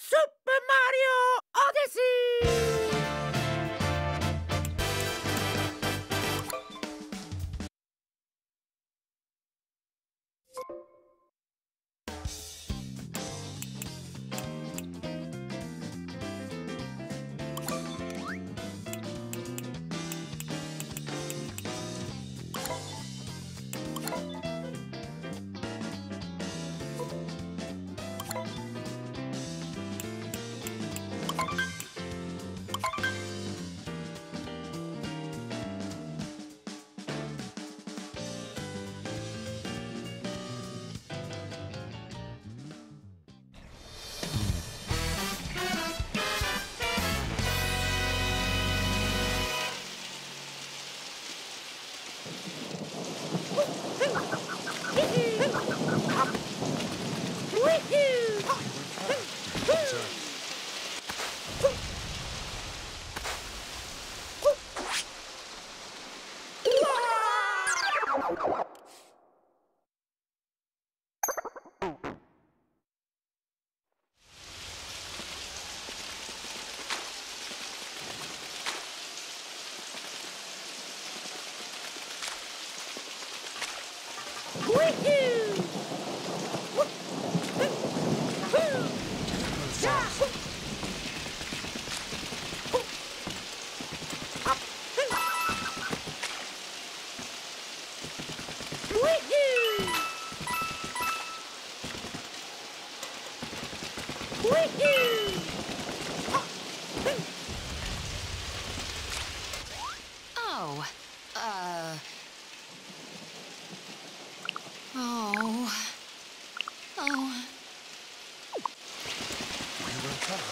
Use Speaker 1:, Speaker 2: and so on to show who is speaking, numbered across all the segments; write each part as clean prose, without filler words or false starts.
Speaker 1: Super Mario Odyssey!
Speaker 2: Oh, oh, oh.
Speaker 3: We will cover.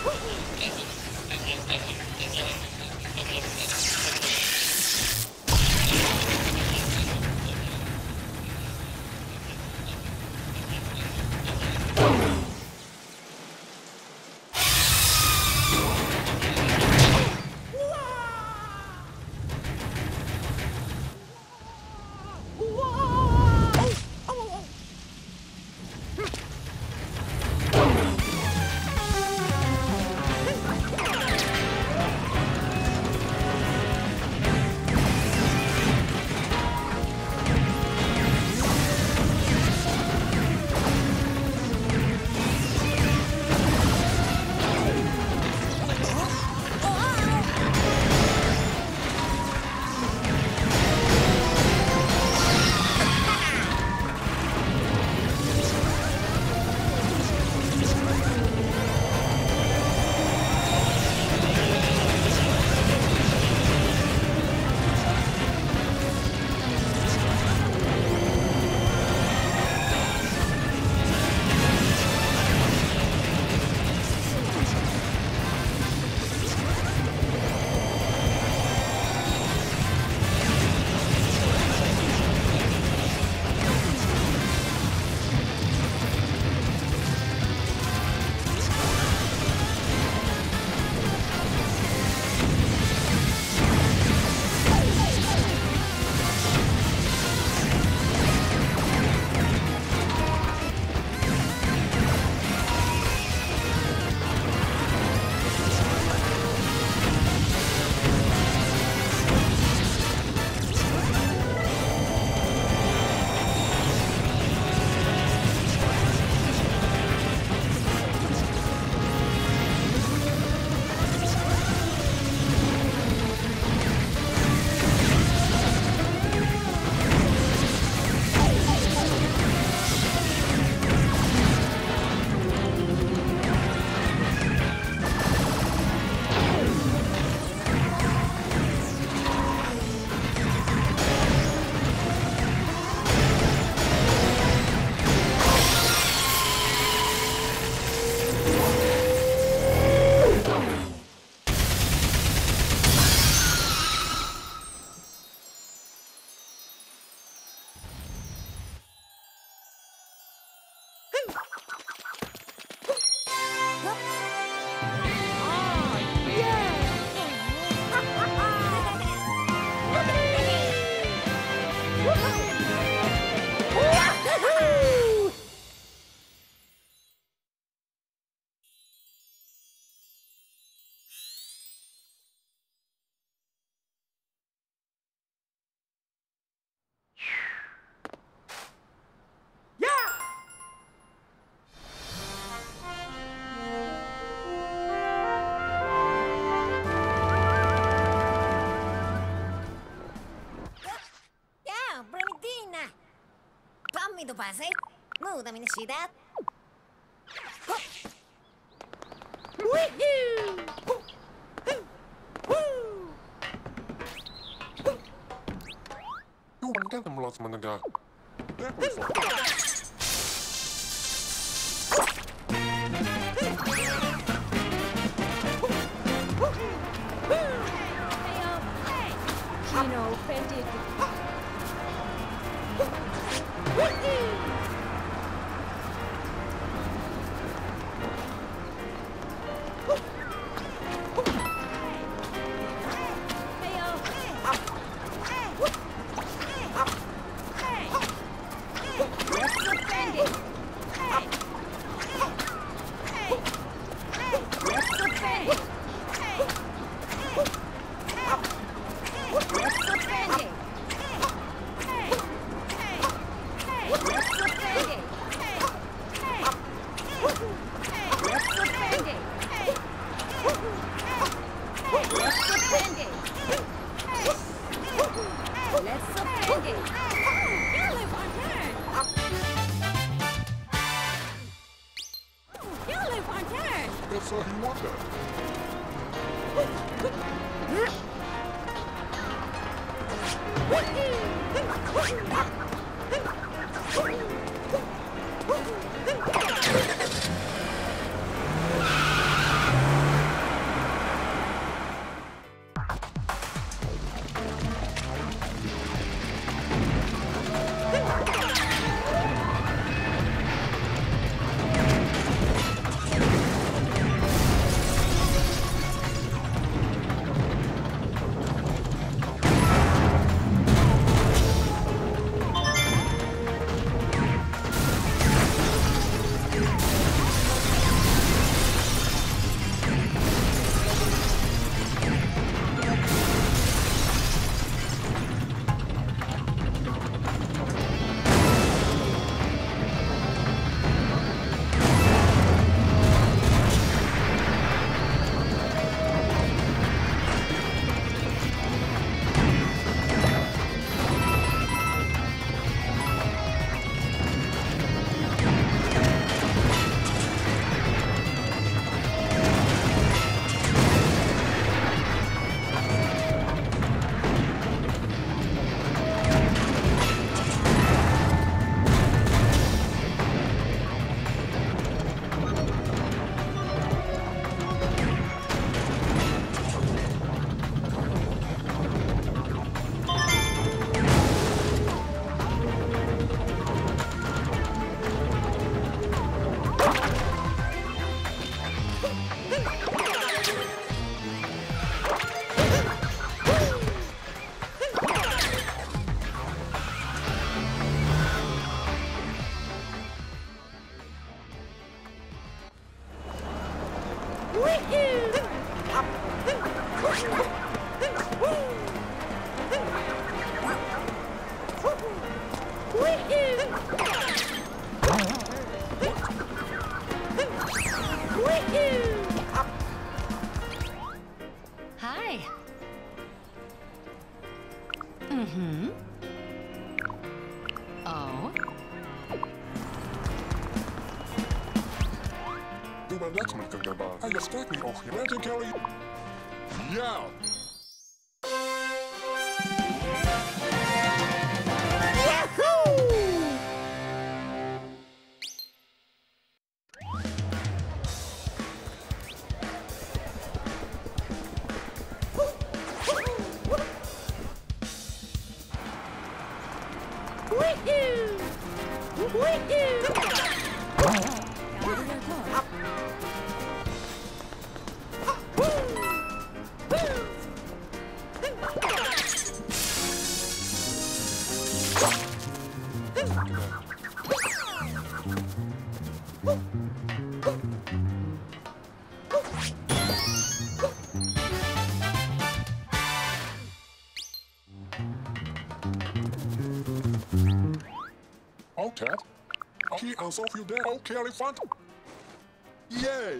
Speaker 3: Do pase? Mudami na ciudad.
Speaker 4: Gino offended.
Speaker 2: Hi. Mm-hmm. Oh.
Speaker 5: Du ben net met de baan. En je steekt niet op je bent in Kelly. Ja. Oh, Ted. Hier alsof je daar ook olifant. Yay!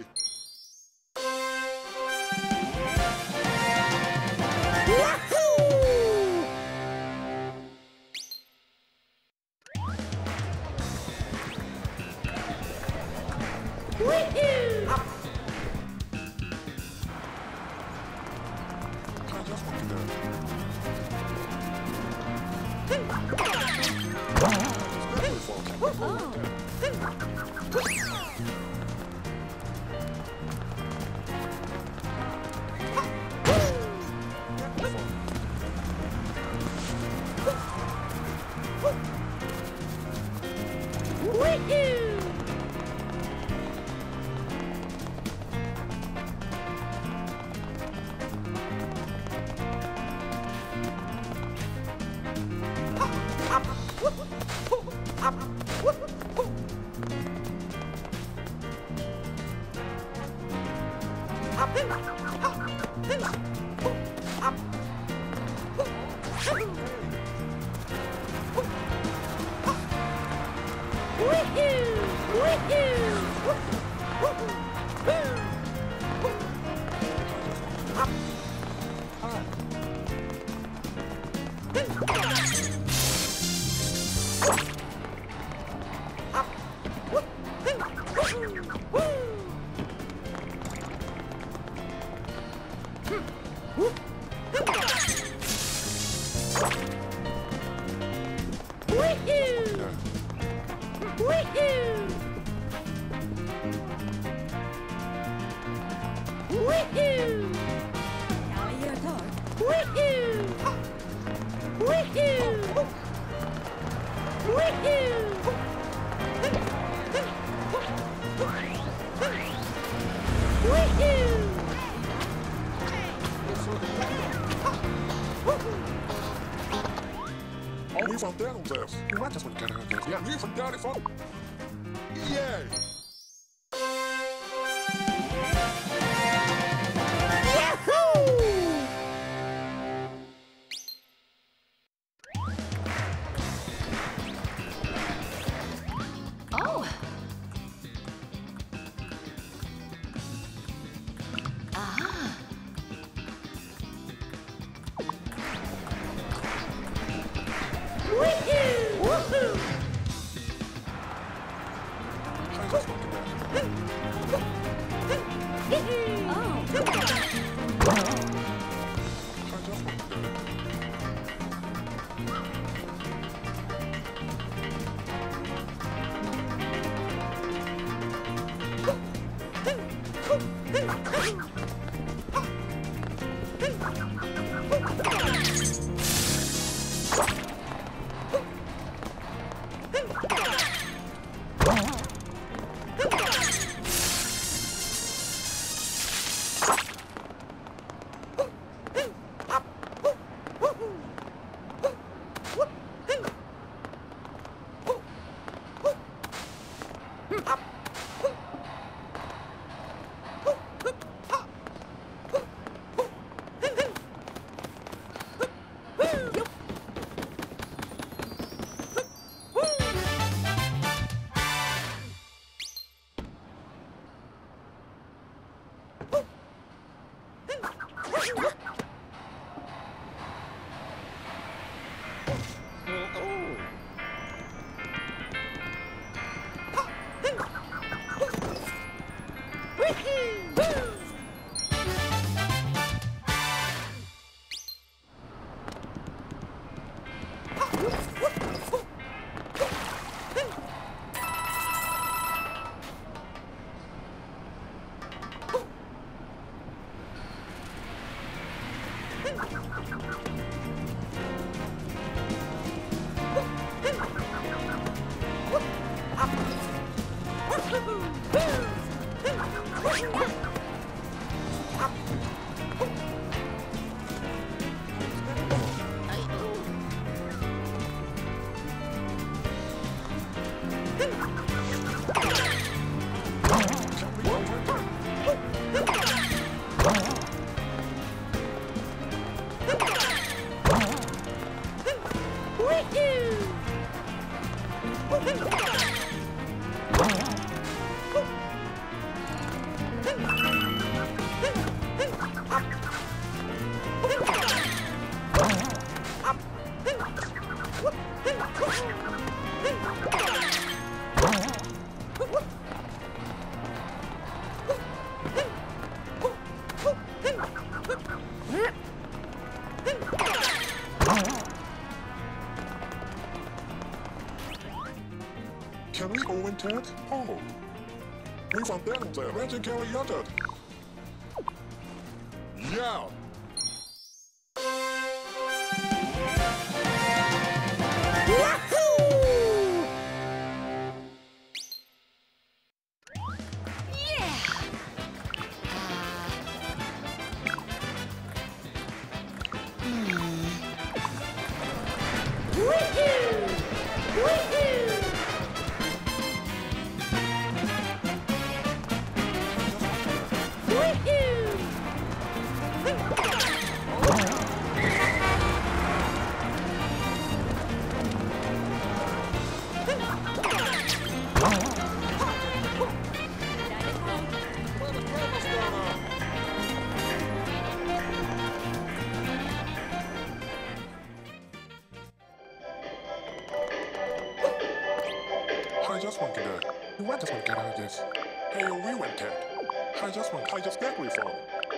Speaker 5: Oh, nu van daar om zelfs. Wat is wat ik kan. Ja, nu van daar van. Yay!
Speaker 2: Oh. Ah.
Speaker 5: Can we go in, Ted? Oh. We found them there. Imagine Kelly Yutted. Yeah. I just want to get out. You want just want to get out of this. Hey, we went Ted. I just get reform.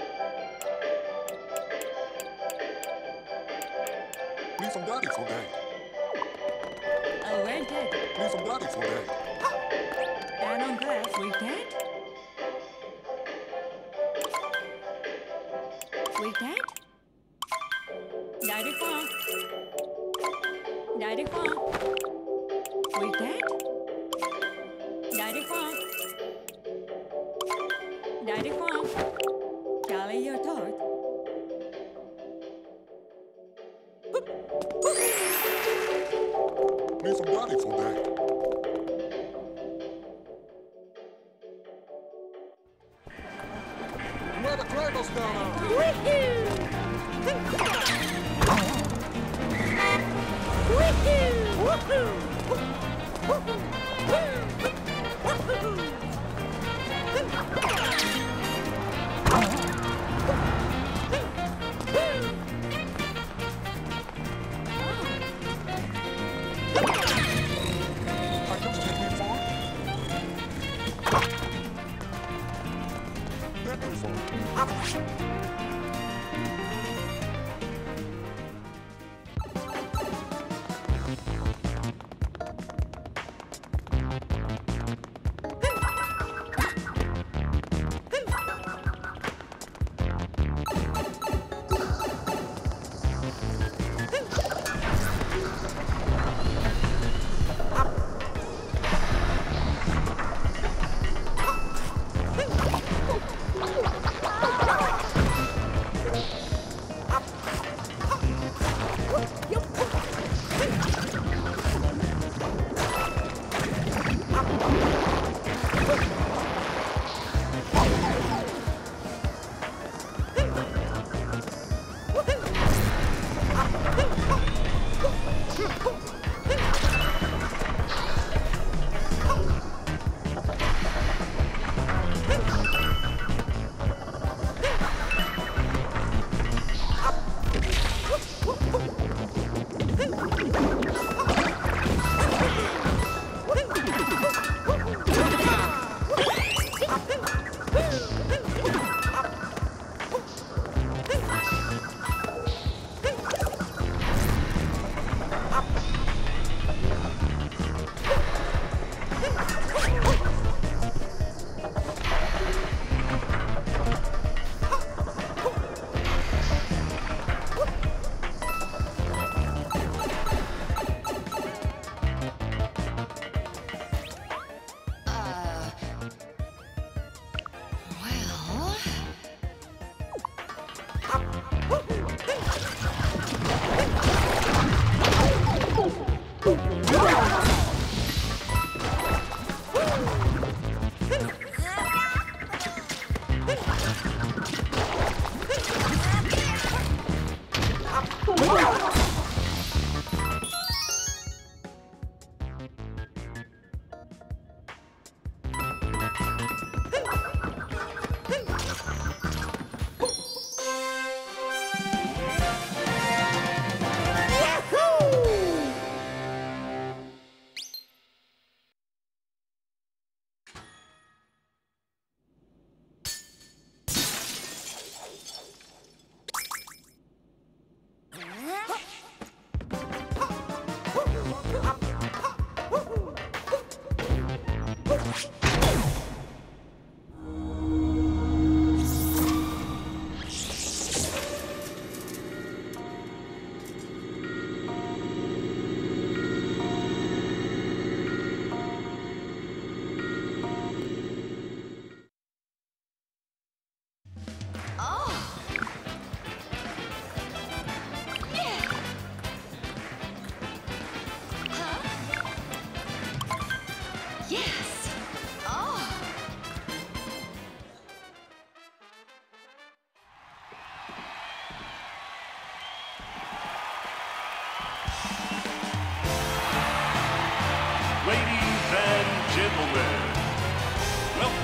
Speaker 5: Leave from daddy for that.
Speaker 4: Oh, went it.
Speaker 5: Leave from daddy for that.
Speaker 4: Down on grass, we dead? We dead? Daddy farm. Daddy farm. We dead? Daddy farm. Daddy farm. Charlie, your thought.
Speaker 5: Leave from daddy for that. Where the Kratos down now? I just take me far. That me far.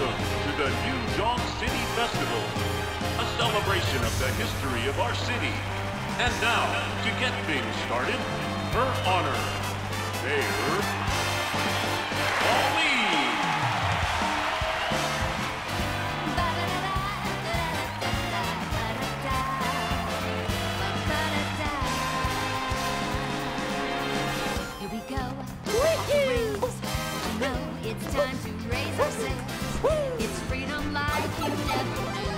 Speaker 6: Welcome to the New Donk City Festival, a celebration of the history of our city. And now, to get things started, her honor, Mayor Pauline.
Speaker 2: Here we go. Off the rails. You know it's time to raise our sails. It's freedom like you never knew.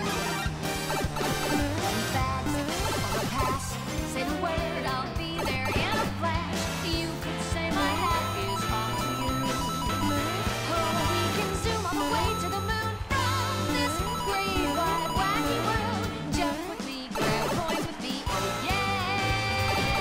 Speaker 2: Bags on the pass. Say the word, I'll be there in a flash. You could say my hat is off to you. Oh, we can zoom all the way to the moon from this great wide wacky world. Jump with me, grab coins with me, oh yeah.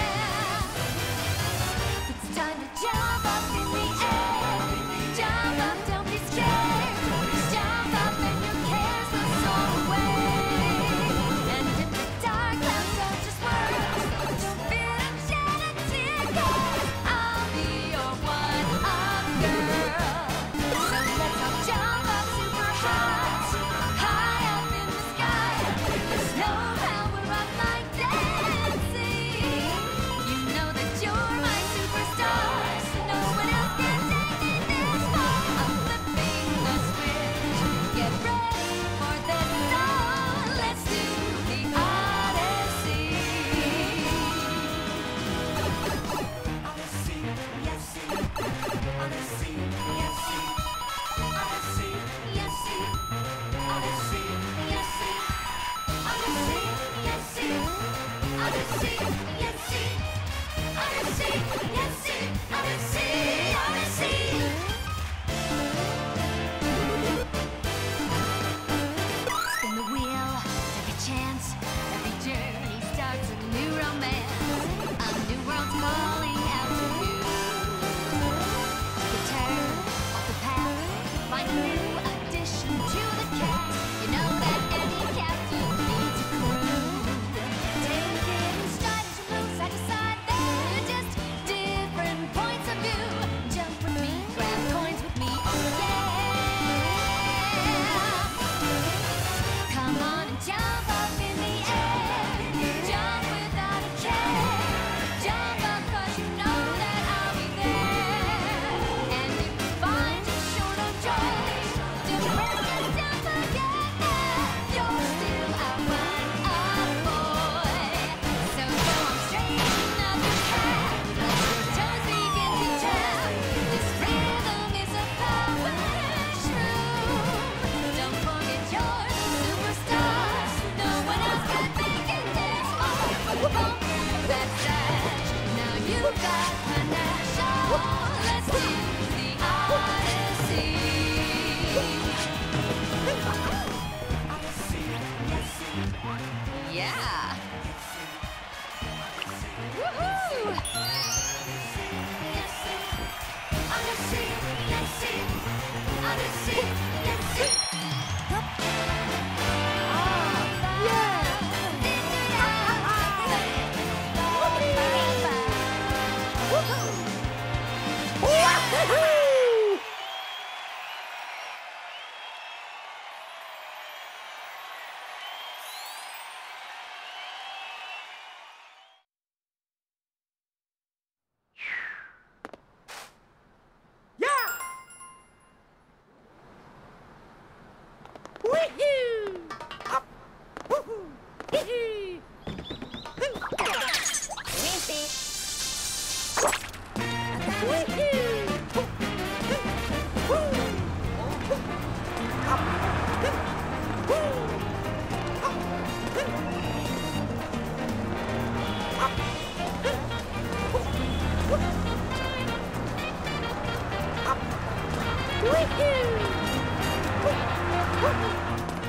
Speaker 2: It's time to jump up in the air. Jump up, don't be scared. Jump up and your cares will soar away. And if the dark clouds don't just whirl, don't fear and shed a tear, 'cause I'll be your one-up girl. So let's all jump up super high up in the sky. There's no power up like dancing. You know that you're my superstar. No one else can take me this far. I'm flipping the switch. Get ready for this song. Let's do the Odyssey.
Speaker 3: Odyssey, yes, see. Odyssey, yes, see. Odyssey, yes, see. Odyssey, yes, see. Odyssey, yes, see. Odyssey, yes, see. Odyssey, yes, see. Odyssey, Odyssey.
Speaker 2: Spin the wheel, take a chance. Every journey starts a new romance. A new world's calling out to you. Return off the path, find a new addition to the cast. You know that any captain needs a crew. Take it in stride as you move side to side. They're just different points of view. Jump with me, grab coins with me, oh yeah. Come on and jump up in the air. Jump without a care. Jump up 'cause you know that I'll be there. And if you find you're short of joy, don't break it down, forget that. You're still a one-up boy. So go on straighten up your path. Let your toes begin to tap. This rhythm is a power shroom. Don't forget you're the superstar. No one else can make it this far. Bump that dash. Now you've got panache. Oh, let's do the Odyssey.
Speaker 3: Odyssey, yes, see.
Speaker 2: Yeah. Woohoo!
Speaker 3: Yes, see. Odyssey, yes, see. Odyssey, yes, see.
Speaker 1: Yeah! Wee-hoo! Up! Woo-hoo! Hee-hee!
Speaker 3: Easy.
Speaker 1: Wee-hoo! Woo! Up! Woo! Up! Up! Up! Wee-hoo!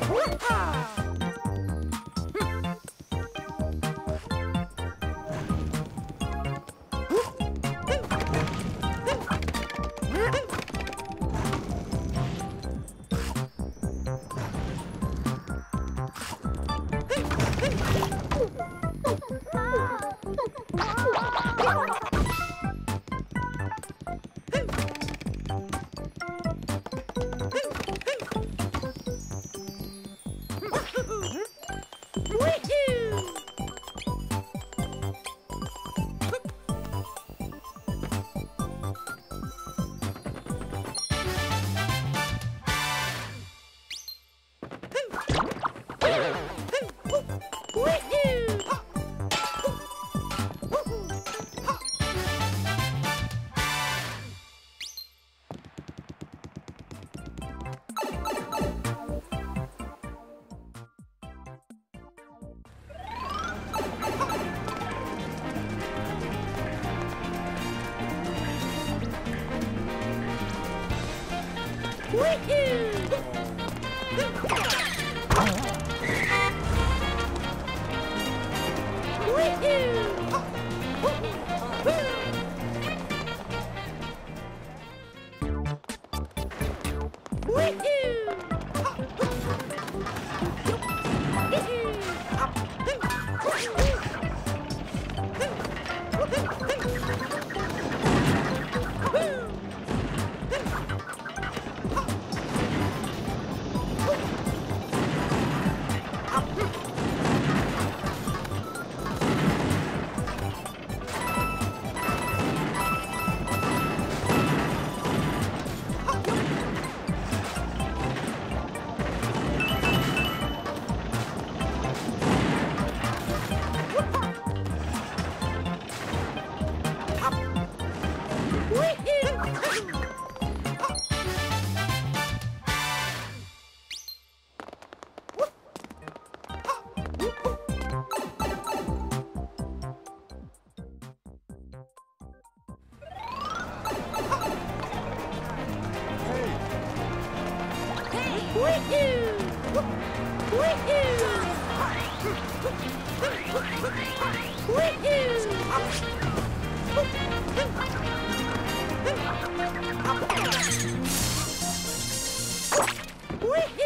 Speaker 1: Woohoo!